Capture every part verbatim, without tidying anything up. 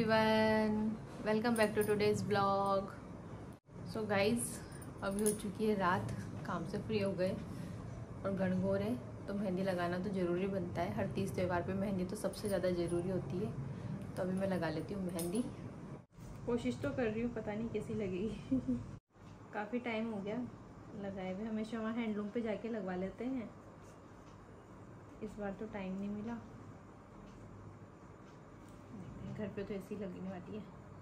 Everyone, welcome back to today's blog. So guys, अभी हो चुकी है रात, काम से फ्री हो गए और गणगौर है तो मेहंदी लगाना तो ज़रूरी बनता है। हर तीज त्यौहार पे मेहंदी तो सबसे ज़्यादा ज़रूरी होती है, तो अभी मैं लगा लेती हूँ मेहंदी। कोशिश तो कर रही हूँ, पता नहीं कैसी लगेगी। काफ़ी टाइम हो गया लगाए हुए, हमेशा वहाँ हैंडलूम पे जाके लगवा लेते हैं, इस बार तो टाइम नहीं मिला। घर पे तो ऐसी लगने वाली है।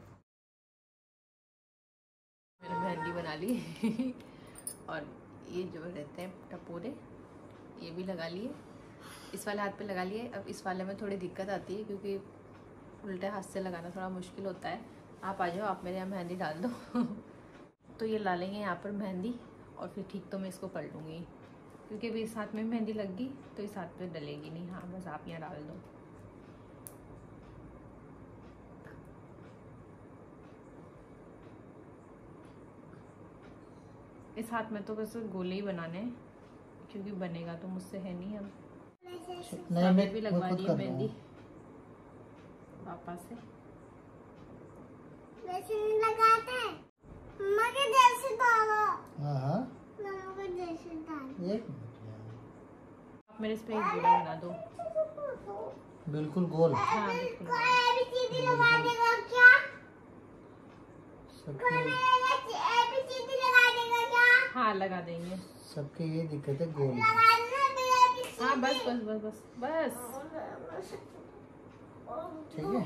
मैंने मेहंदी बना ली और ये जो रहते हैं टपोरे ये भी लगा लिए, इस वाले हाथ पे लगा लिए। अब इस वाले में थोड़ी दिक्कत आती है क्योंकि उल्टे हाथ से लगाना थोड़ा मुश्किल होता है। आप आ जाओ, आप मेरे यहाँ मेहंदी डाल दो। तो ये ला लेंगे यहाँ पर मेहंदी और फिर ठीक तो मैं इसको कर लूँगी, क्योंकि अभी इस हाथ में मेहंदी लग गई तो इस हाथ पे डलेगी नहीं। हाँ बस आप यहाँ डाल दो। इस हाथ में तो बस गोले ही बनाने हैं क्योंकि बनेगा तो मुझसे है नहीं। अब नहीं भी लगवा दी मेहंदी पापा से। वैसे नहीं लगाते हैं, मम्मा के जैसे डालो। हाँ हाँ, मम्मा के जैसे डालो। एक आप मेरे इस पे एक गोला बना दो, बिल्कुल गोल। हाँ बिल्कुल। कोई एबीसीडी लगा देगा क्या? सबके कोई एबीसीडी लगा देगा क्या? हाँ लगा देंगे। सबके ये दिक्कत है, गोल। लगा देना मेरा एबीसीडी। हाँ बस बस बस बस बस ठीक है।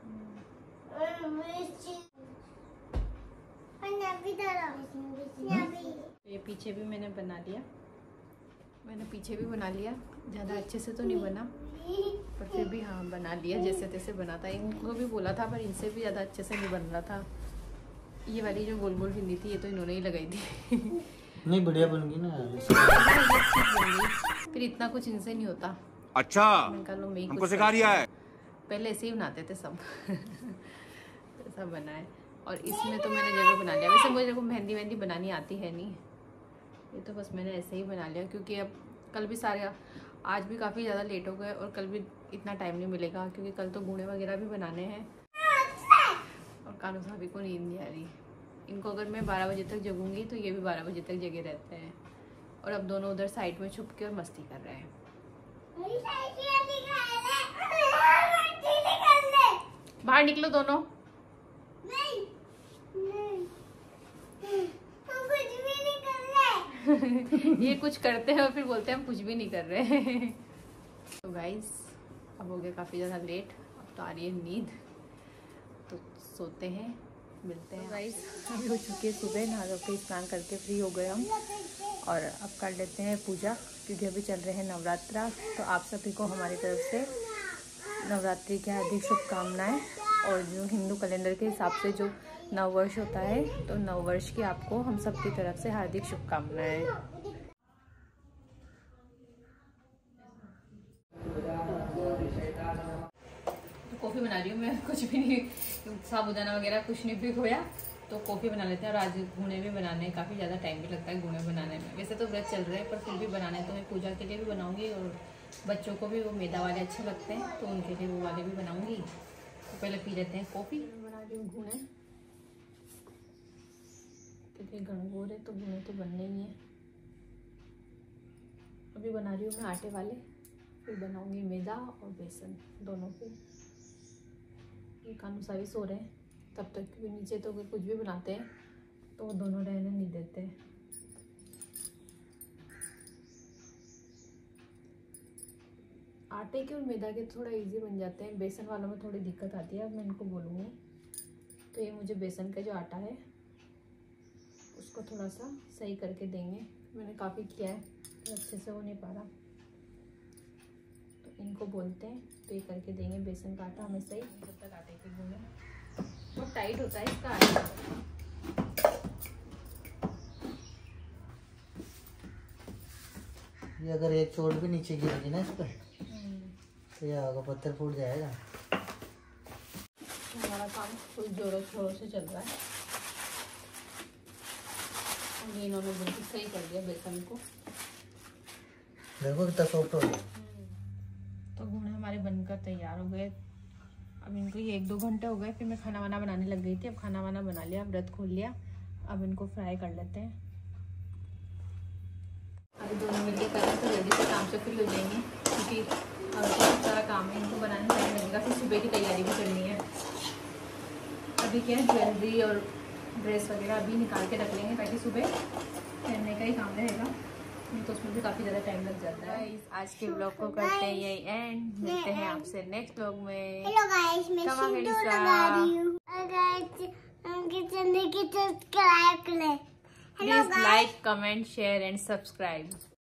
ये पीछे भी मैंने बना लिया, मैंने पीछे भी बना लिया। ज़्यादा अच्छे से तो नहीं बना पर फिर भी हाँ बना लिया, जैसे तैसे बना था। इनको भी बोला था पर इनसे भी ज़्यादा अच्छे से नहीं बन रहा था। ये वाली जो गोल गोल बिंदी थी ये तो इन्होंने ही लगाई थी। नहीं बढ़िया बन गई ना। फिर इतना कुछ इनसे नहीं होता। अच्छा, हमको सिखा रिया है। पहले ऐसे ही बनाते थे सब। ऐसा बना है और इसमें तो मैंने जरूर बना लिया। वैसे मुझे को मेहंदी मेहंदी बनानी आती है नहीं, ये तो बस मैंने ऐसे ही बना लिया क्योंकि अब कल भी सारे, आज भी काफ़ी ज़्यादा लेट हो गए और कल भी इतना टाइम नहीं मिलेगा क्योंकि कल तो गुणे वगैरह भी बनाने हैं और कानू भाभी को नींद नहीं आ रही। इनको अगर मैं बारह बजे तक जगूंगी तो ये भी बारह बजे तक जगे रहते हैं और अब दोनों उधर साइड में छुप के और मस्ती कर रहे हैं। बाहर निकलो दोनों। नहीं, नहीं, हम कुछ भी नहीं कर रहे। ये कुछ करते हैं और फिर बोलते हैं हम कुछ भी नहीं कर रहे। तो गाइस अब हो गया काफ़ी ज़्यादा लेट, अब तो आ रही है नींद, तो सोते हैं, मिलते हैं। गाइस अभी हो चुकी है सुबह, नहा धो के स्नान करके फ्री हो गए हम और अब कर लेते हैं पूजा क्योंकि अभी चल रहे हैं नवरात्रा। तो आप सभी को हमारी तरफ से नवरात्रि की हार्दिक शुभकामनाएं। और जो हिंदू कैलेंडर के हिसाब से जो नव वर्ष होता है तो नव वर्ष की आपको हम सब की तरफ से हार्दिक शुभकामनाएं। कॉफ़ी बना रही हूँ मैं, कुछ भी नहीं, साबुदाना वगैरह कुछ नहीं भिगोया तो कॉफ़ी बना लेते हैं। और आज गुणे भी बनाने हैं, काफ़ी ज़्यादा टाइम भी लगता है गुणे बनाने में। वैसे तो व्रत चल रहे हैं पर फिर भी बनाने तो मैं पूजा के लिए भी बनाऊँगी और बच्चों को भी वो मैदा वाले अच्छे लगते हैं तो उनके लिए वो वाले भी बनाऊँगी। तो पहले पी लेते हैं कॉफ़ी। बना रही हूँ गुणे क्योंकि गणगौर है तो गुणे तो बनने ही है। अभी बना रही हूँ मैं आटे वाले, फिर बनाऊँगी मैदा और बेसन दोनों के। ये कानू सावी सो रहे हैं तब तक, क्योंकि नीचे तो कुछ भी बनाते हैं तो वो दोनों रहने नहीं देते हैं। आटे के और मैदा के थोड़ा इजी बन जाते हैं, बेसन वालों में थोड़ी दिक्कत आती है। अब मैं इनको बोलूँगी तो ये मुझे बेसन का जो आटा है उसको थोड़ा सा सही करके देंगे। मैंने काफ़ी किया है तो अच्छे से हो नहीं पा रहा, तो इनको बोलते हैं तो ये करके देंगे बेसन का आटा हमें सही। जब तक आटे के गुने बहुत टाइट होता है इसका आटा। ये अगर एक चोट भी नीचे गिरेगी ना इस पर तो ये आगे पत्थर फूट जाएगा। हमारा काम फुल जोरों शोरों से चल रहा है और ये इन्होंने बिल्कुल सही कर दिया बेसन को। देखो कितना सॉफ्ट हो गया। तो गुणे हमारे बनकर तैयार हो गए। अब इनको ये एक दो घंटे हो गए, फिर मैं खाना वाना बनाने लग गई थी। अब खाना वाना बना लिया, व्रत खोल लिया। अब इनको फ्राई कर लेते हैं। अभी दोनों मिलकर करें तो जल्दी से काम से फ्री हो जाएंगे, क्योंकि अब बहुत सारा काम है, इनको बनाने टाइम लगेगा। फिर सुबह की तैयारी भी करनी है। अभी क्या है, ज्वेलरी और ड्रेस वगैरह अभी निकाल के रख लेंगे, ताकि सुबह पहनने का ही काम रहेगा, नहीं तो उसमें भी काफ़ी ज़्यादा टाइम लग जाता है। आज के ब्लॉग को करते हैं यही एंड। मिलते हैं आपसे नेक्स्ट ब्लॉग में। हेलो गाइस, मैं सिंदूर लगा रही हूँ। गाइस उनके चैनल की सब्सक्राइब करें। Please like, comment, share and subscribe.